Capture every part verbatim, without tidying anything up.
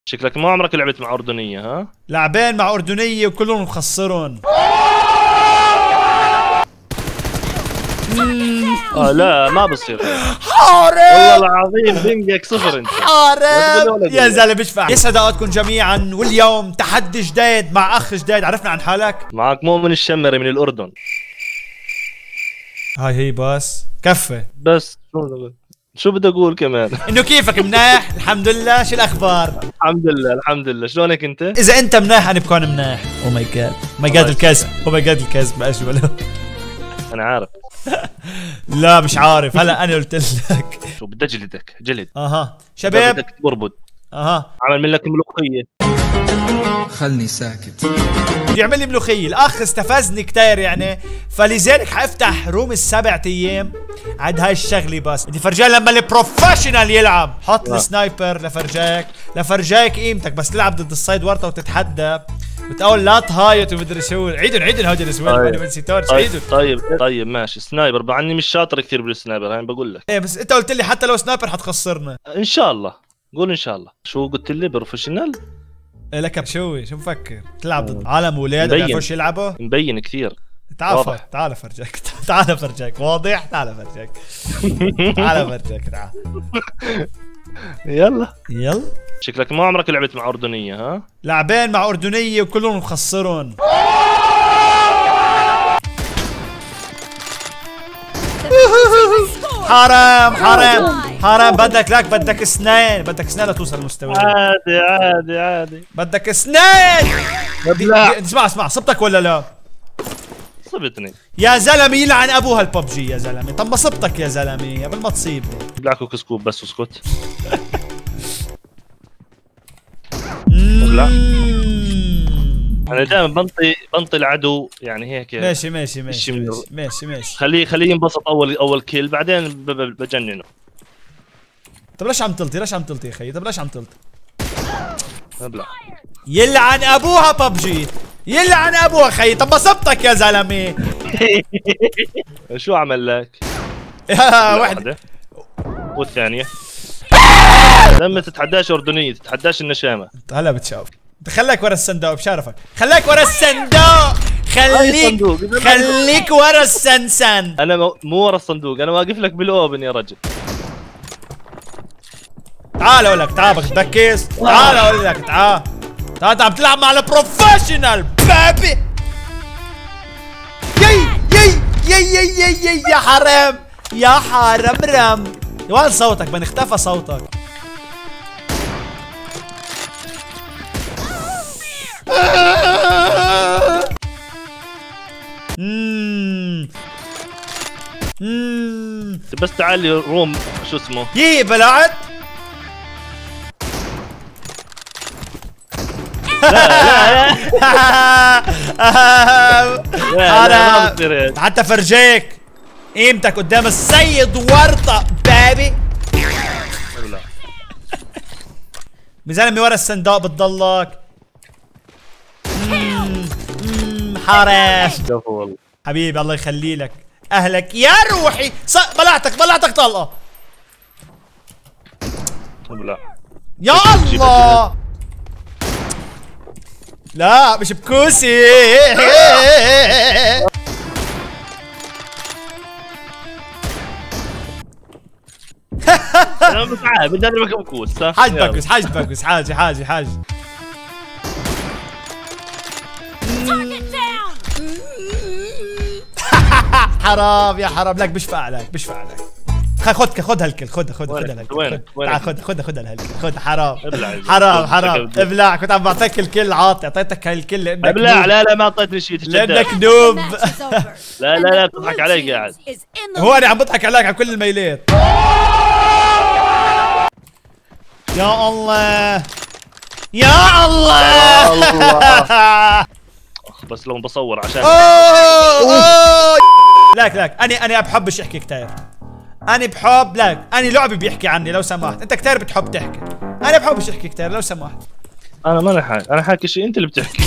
شكلك ما عمرك لعبت مع أردنية ها؟ لاعبين مع أردنية وكلهم مخسرون. اه لا ما بصير. حارب والله العظيم بنجك صفر انت. حارب يا زلمه بشفع. يسعد اوقاتكم جميعا، واليوم تحدي جديد مع اخ جديد. عرفنا عن حالك؟ معك مؤمن الشمري من الأردن. هاي هي بس كفي. بس شو شو بدي اقول كمان؟ انه كيفك؟ مناح الحمد لله. شو الاخبار؟ الحمد لله الحمد لله. شلونك انت؟ اذا انت مناح انا بكون مناح. او ماي جاد ماي جاد الكذب. او ماي جاد الكذب اجمله. انا عارف. لا مش عارف. هلا انا قلت لك شو بدي اجلدك جلد. اها شباب بدك تربط. اها عمل من لك ملوخيه. خلني ساكت. بده يعمل لي ملوخيه. الاخ استفزني كتير يعني، فلذلك حافتح روم السبع ايام عند هاي الشغله. بس بدي فرجاك لما البروفيشنال يلعب. حط السنايبر لفرجاك لفرجاك قيمتك. بس تلعب ضد الصيد ورطه وتتحدى بتقول لا تهايط ومدري شو. عيدن عيدن هودي الاسوال. طيب. انا نسيتورش. طيب. عيدن طيب طيب ماشي. سنايبر مع مش شاطر كثير بالسنايبر. انا بقول لك ايه، بس انت قلت لي حتى لو سنايبر حتخسرنا. ان شاء الله. قول ان شاء الله. شو قلت لي؟ بروفيشنال؟ إيه لك شو شو مفكر تلعب ضد عالم اولاد ما بيعرفوش يلعبوا؟ مبين كثير. تعال تعال فرجاك. تعال فرجاك. واضح. تعال فرجاك. تعال فرجاك. تعال يلا يلا. شكلك ما عمرك لعبت مع أردنية ها؟ لاعبين مع أردنية وكلهم مخسرون. حرام حرام حرام. بدك لك بدك اسنان. بدك اسنان لتوصل للمستوى. عادي عادي عادي. بدك اسنان. لا اسمع اسمع صبتك ولا لا؟ صبتني يا زلمه يلعن ابوها الببجي يا زلمه. طب ما صبتك يا زلمه قبل ما تصيبني. بلاكو كسكوب بس اسكت. لا انا دائما بنطي بنطي العدو يعني هيك. ماشي ماشي ماشي ماشي ماشي ماشي. خليه خليه ينبسط اول اول كيل بعدين بجننه. طب ليش عم تلطي؟ ليش عم تلطي يا خيي؟ طب ليش عم تلطي؟ ابلع. يلعن ابوها ببجي. يلعن ابوها خيي. طب ما صبتك يا زلمه. شو عمل لك؟ واحدة والثانية لما تتحداش أردنية تتحداش النشامة. هلا بتشاف. خليك ورا الصندوق بشرفك. خليك ورا الصندوق. خليك خليك ورا السنسن. انا مو ورا الصندوق. انا واقف لك بالاوبن يا رجل. تعال اقول لك. تعال بدك تركز. تعال اقول لك. تعال تعال. انت عم تلعب مع البروفيشنال بيبي. يي يي يي يي يي يي يا حرام يا حرام رم. وين صوتك؟ بن اختفى صوتك. اممم اممم بس تعالي روم شو اسمه. يي بلعت. لا لا لا حتى فرجيك قيمتك قدام السيد ورطة بابي. مزلمي ورا الصندوق بتضلك. حرام حبيبي الله يخلي لك اهلك يا روحي. بلعتك بلعتك طلقة يا الله. لا مش بكوسي. انا مش عارف بدي اضربك بكوس. حاج بكوس حاج بكوس حاجة حاجة حاجة. حرام يا حرام. لك بشفع عليك بشفع عليك. خد خد هالكل. خد خد خد هالكل. تعال خد خد خد هالكل. خد. حرام حرام حرام. ابلع. كنت عم بعطيك الكل عاطي. اعطيتك هالكل لانك ابلع. لا لا ما اعطيتني شيء. لانك نوب. لا لا لا بتضحك علي قاعد. هو انا عم بضحك عليك على كل الميلات. يا الله يا الله. بس لو بصور عشان لك لك انا انا بحبش احكي كتير. انا بحب لك انا لعبي بيحكي عني لو سمحت. انت كتير بتحب تحكي. انا بحبش احكي كتير لو سمحت. انا ما انا حاكي. انا حاكي شيء انت اللي بتحكي.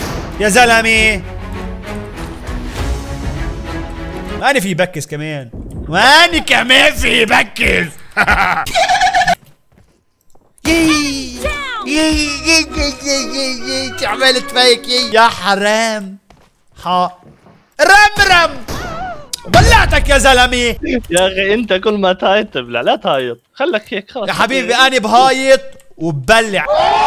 يا زلمه انا في بكس كمان. واني كمان في بكز. يي عملت فيك يي يا حرام. ها رم رم بلعتك يا زلمه. يا اخي انت كل ما تهايط تبلع، لا تهايط خلك هيك خلص يا حبيبي انا بهايط وببلع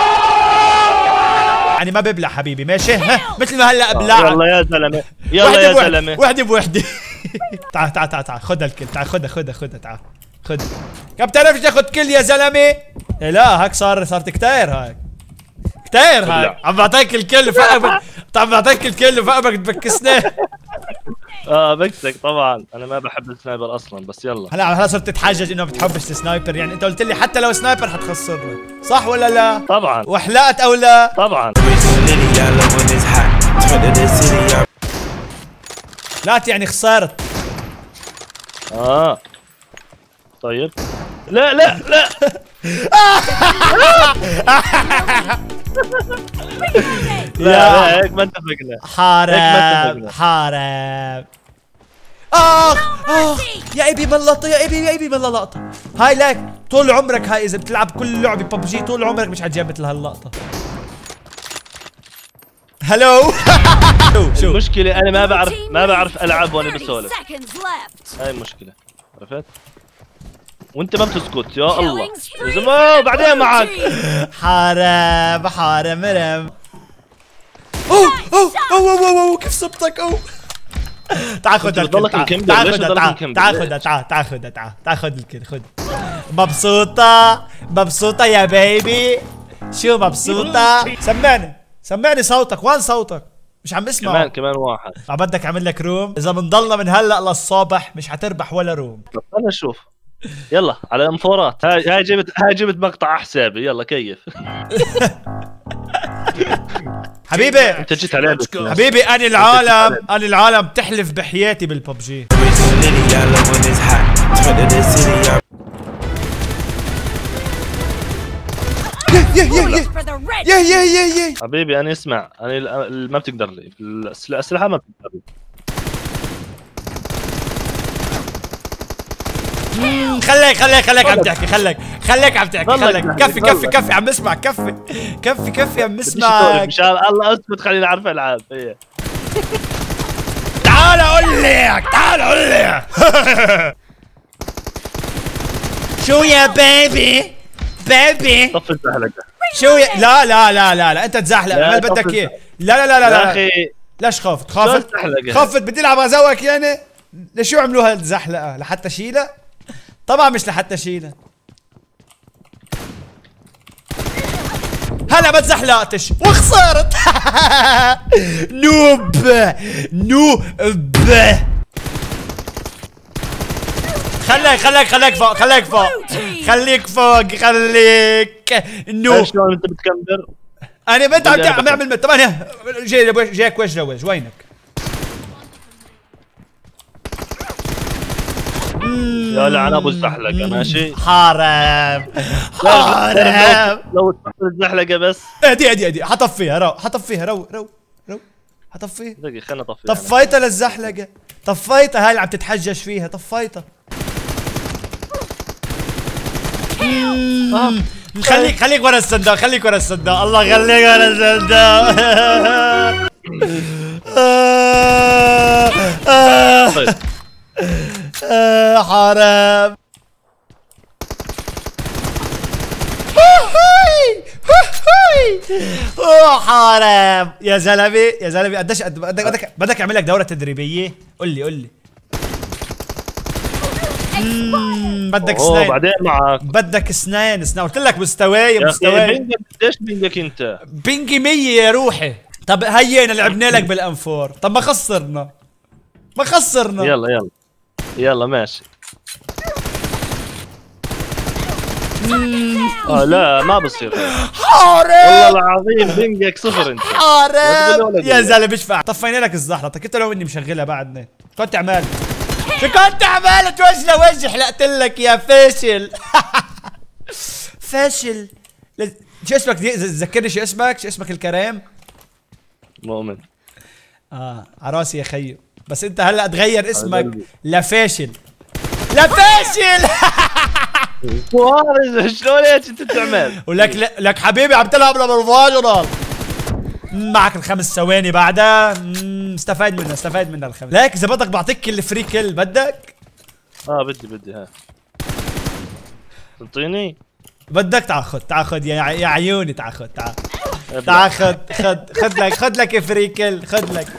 يعني ما ببلع حبيبي ماشي. ها مثل ما هلا ابلعك. يلا يا زلمه يلا يا زلمه وحده بوحده. تعال تعال تعال تعال خذ الكل، تعال خذها خذها خذها تعال خذ. كم بتعرفش تاخذ كل يا زلمه؟ إيه لا هيك صار صارت كتير هيك كتير هيك. عم بعطيك الكل فقبك، عم بعطيك الكل فقبك تبكسني. اه بكسك طبعا، انا ما بحب السنايبر اصلا بس يلا. هلا هلا صرت تتحجج انه ما بتحبش السنايبر، يعني انت قلت لي حتى لو سنايبر حتخسرني صح ولا لا؟ طبعا وحلقت او لا؟ طبعا. لا يعني خسرت. اه طيب لا لا لا. لا هيك ما اتفقنا. حرام حرام. اخ اخ يا ابي من اللقطه يا ابي يا ابي من اللقطه هاي. لك طول عمرك هاي اذا بتلعب كل لعبه ببجي طول عمرك مش حتجيب مثل هاللقطه. هلو. شو المشكلة انا ما بعرف ما بعرف العب وانا بسولف، هاي المشكلة عرفت؟ وانت ما بتسكت يا الله يا زلمة بعدين معك. حرام حرام مرم. اوه اوه اوه اوه كيف صبتك اوه. تعال خذ الكل تعال خذها تعال خذها تعال تعال خذها تعال تعال خذ الكل خذ. مبسوطة مبسوطة يا بيبي؟ شو مبسوطة؟ سمعني سمعني صوتك، وين صوتك؟ مش عم اسمع. كمان كمان واحد. عم بدك اعمل لك روم؟ اذا بنضلنا من هلا للصبح مش حتربح ولا روم. طب انا اشوف يلا على انفورات. هاي هاي جبت هاي جبت مقطع على حسابي يلا كيف. حبيبي انت جيت على حبيبي انا العالم انا العالم تحلف بحياتي بالببجي. يا يا يا يا يا يا يا حبيبي انا اسمع، انا ما بتقدر لي الاسلحه ما بتقدر لي. خليك خليك خليك عم تحكي خليك خليك عم تحكي خليك. كفي كفي كفي عم بسمع كفي كفي كفي عم بسمع. مشان الله اسكت خليني اعرف العب. هي تعال اقول لك تعال اقول لك. شو يا بيبي بيبي طفي الزحلقه. شو يا لا لا لا لا لا انت تزحلق ما بدك اياه. لا لا لا لا يا اخي ليش خافت خافت خافت بدي العب ازوك يعني. لشو عملوها الزحلقه؟ لحتى شيلها؟ طبعا مش لحتى شيلها. هلا ما تزحلقتش وخسرت. نوب نوب. خليك خليك خليك فوق خليك فوق خليك فوق خليك نوب. شلون انت بتكمبر؟ انا بنت عم اعمل طب انا جاي جايك وجه لوجه. وينك؟ يا لعن ابو الزحلقه ماشي. حرام حرام. لو تطفي الزحلقه بس. اهدي اهدي اهدي حطفيها رو حطفيها رو رو رو حطفيها. دقيقه خلينا نطفيها. طفيتها للزحلقه طفيتها هاي اللي عم تتحجج فيها طفيتها. خليك خليك ورا الصندوق خليك ورا الصندوق الله خليك ورا الصندوق. آه حرام. اوه حرام يا زلمه يا زلمه. قديش بدك بدك بدك اعمل لك دوره تدريبيه؟ قول لي قول لي. بدك سنين بعدين معك بدك سنين سنين. قلت لك مستواي مستواي. بينجك قديش بينجك انت؟ بينجي مية يا روحي. طب هينا لعبنا لك بالانفور. طب ما خسرنا ما خسرنا. يلا يلا يلا ماشي. اه لا ما بصير. حرام والله العظيم بينجك صفر انت. حرام يا زلمه مش فاهم. طفينا لك الزحلطه كنت لو اني مشغلها بعدني كنت عمال شو كنت عمالت وجه لوجه. حلقت لك يا فاشل. فاشل. شو اسمك؟ ذكرني شو اسمك؟ شو اسمك الكريم؟ مؤمن. اه عراسي يا خيو. بس انت هلا تغير اسمك لفاشل. لا فاشل. شلون هيك انت تعمل؟ ولك لك حبيبي عم تلعب بالفاجرال. معك الخمس ثواني بعدها. استفاد منها استفاد منها الخمس. ليك اذا بدك بعطيك الفري كل بدك؟ اه بدي بدي ها. تعطيني؟ بدك تعال خذ تعال خذ يا يا عيوني تعال خذ تعال. تعال خذ خذ خذ لك خذ لك فري كل خذ لك.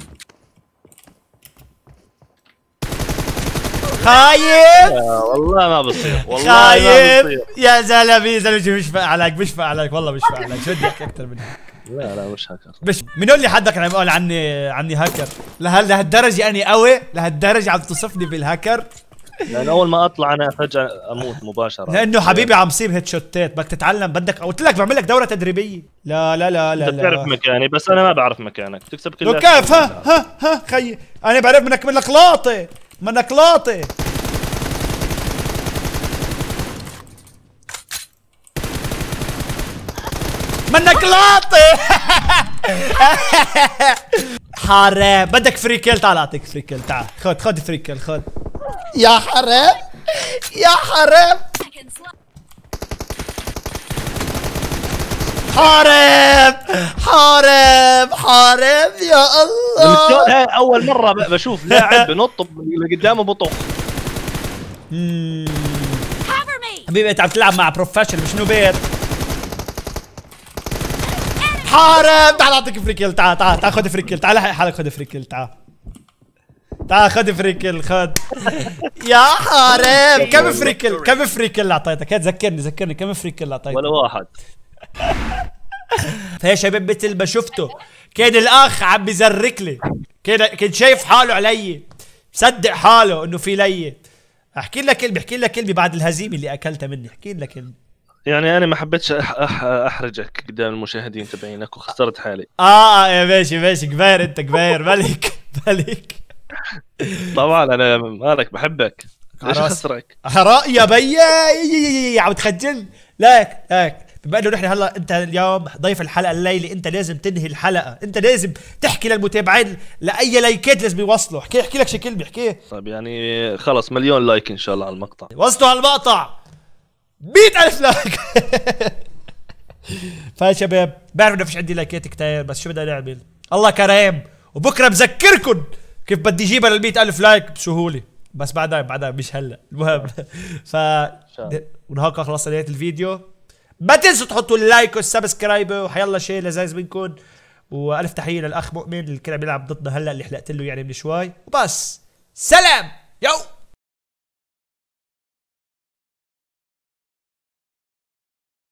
خايف؟ والله ما بصير والله خايف ما بصير. يا زلمه يا زلمه مش فاق عليك مش فاق عليك والله مش فاق عليك. شو بدك اكثر من هيك؟ لا لا مش هاكر. مش من اللي حدك عم يقول عني عني هاكر؟ لهال لهالدرجه اني قوي؟ لهالدرجه عم تصفني بالهاكر؟ لان اول ما اطلع انا فجاه اموت مباشره. لانه حبيبي عم صيب هيد شوتات. بدك تتعلم بدك قلت لك بعمل لك دوره تدريبيه. لا لا لا لا انت بتعرف مكاني بس انا ما بعرف مكانك. تكسب كل لو كيف ها ها ها خيي انا بعرف منك منك لاطي منك لاطي. منك لاطي. حرام. بدك فري كيل؟ تعال اعطيك فري كيل. تعال خذ خذ فري كيل خذ. يا حرام يا حرام حرام حرام حرام يا الله. هاي اول مره بشوف لاعب بنط لقدامه بطخ. حبيبي انت عم تلعب مع بروفيشنال مش نوبير. حرام. تعال اعطيك فري كيل. تعال تعال تعال خذ فري كيل. تعال لحق حالك خذ فري كيل. تعال تعال خذ فري كيل خذ. يا حرام. كم فري كيل كم فري كيل اعطيتك؟ هات ذكرني ذكرني كم فري كيل اعطيتك؟ ولا واحد. فيا شباب مثل ما شفتوا كان الاخ عم بيزرك لي. كان كان شايف حاله علي مصدق حاله انه في لي. احكي لك كلمه احكي لك كلمه بعد الهزيمه اللي اكلتها مني. احكي لك كلمه. يعني انا ما حبيتش أح أح احرجك قدام المشاهدين تبعينك وخسرت حالي. اه يا ماشي ماشي كبير انت كبير ملك ملك. طبعا انا مالك بحبك. ليش خسرك؟ حرام يا بيي عم تخجل. ليك ليك بما انه نحن هلا انت اليوم ضيف الحلقه الليله انت لازم تنهي الحلقه. انت لازم تحكي للمتابعين لاي لايكات لازم يوصلوا. احكي احكي لك شي كلمه احكي. طيب يعني خلص مليون لايك ان شاء الله على المقطع. وصلوا على المقطع مئة ألف لايك. فيا شباب بعرف انه فيش عندي لايكات كتير بس شو بدنا نعمل؟ الله كريم وبكره بذكركم كيف بدي اجيبها لل مئة ألف لايك بسهوله بس بعدين بعدين مش هلا. المهم ف ونهاك خلصنا نهايه الفيديو. ما تنسوا تحطوا اللايك والسبسكرايب وحيلا شيء لذيذ منكم. والف تحيه للاخ مؤمن اللي كان عم يلعب ضدنا هلا اللي حلقت له يعني من شوي وبس. سلام يو.